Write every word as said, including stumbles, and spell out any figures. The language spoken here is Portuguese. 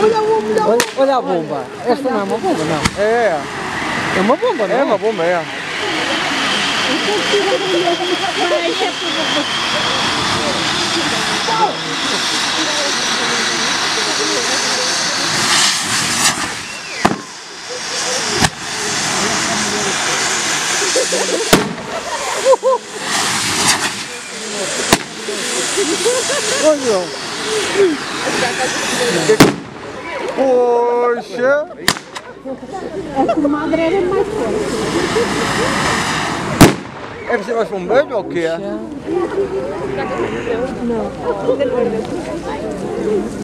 Olha a bomba, Olha, olha a bomba. Esta não é uma bomba, não. É, É uma bomba, não é? é uma bomba, é. Olha. Poxa! A comadre era mais forte. É preciso mais bombeiro ou o quê? Puxa. Não.